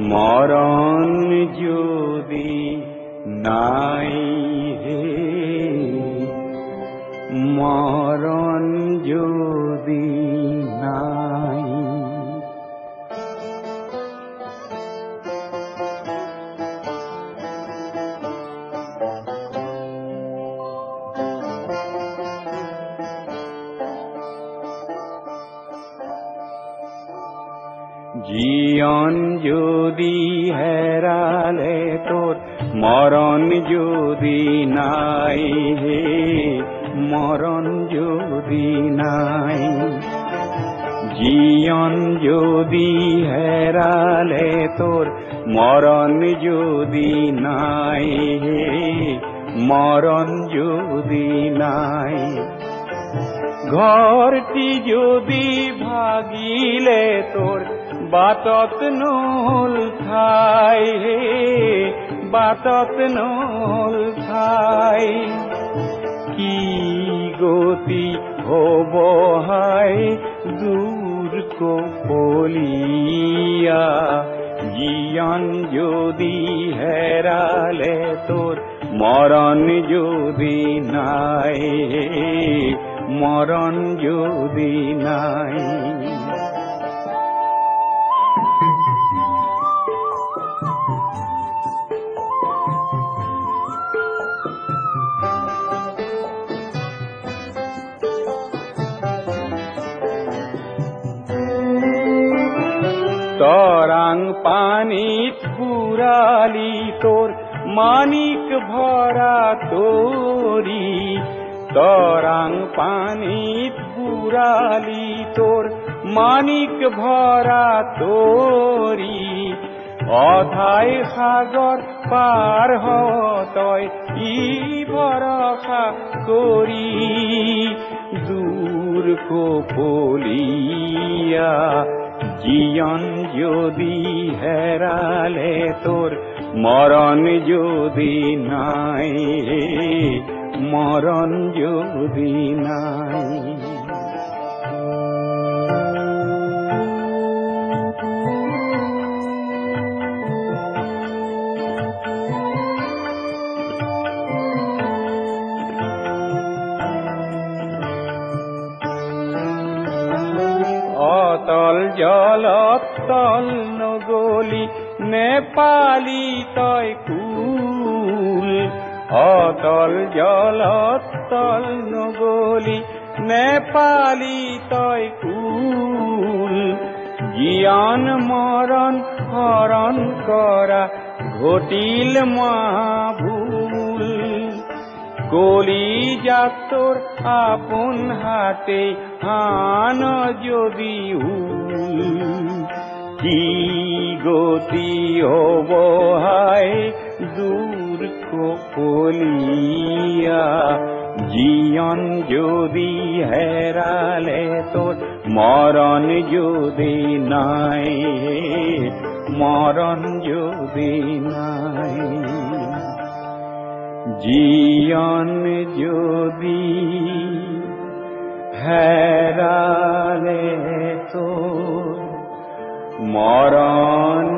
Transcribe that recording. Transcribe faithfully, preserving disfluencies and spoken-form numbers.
মরণ যদি নাই হে, মরণ যদি নাই। জীবন যদি হেরালে তোর, মরণ যদি নাই হে, মরণ যদি নাই। জীবন যদি হেরালে তোর, মরণ যদি নাই হে, মরণ যদি নাই। ঘরটি যদি ভাগিলে তোর, বাতত নল ঠাই হে, বাতত নল ঠাই। কি গতি হব হাই দূর কপলিয়া, জীবন যদি হেরালে তোর, মরণ যদি নাই হে, মরণ যদি নাই। তরাং পানিত বুড়ালি তোর, মানিক ভরা তোরি। তরাং পানিত বুড়ালি তোর, মানিক ভরা তোরি। অথায় সাগর পার হতয় ই ভরসা করি, দূর কপলিয়া। জীবন যদি হেরালে তোর, মরণ যদি নাই হে, মরণ যদি নাই। অতল জলত তল নগলি, নেপালি তয় কুল। অতল জলত তল নগলি, নেপালি তয় কুল। জীবন মরণ হরণ করা, ঘটিল মহাভুল। কলি যাতর আপন হাতে, হান যদি হুল। কি গতি হব হায় দূর কপলিয়া, জীবন যদি হেরালে তোর, মরণ যদি নাই হে, মরণ যদি নাই। জীবন যদি হেরালে তোর, মরণ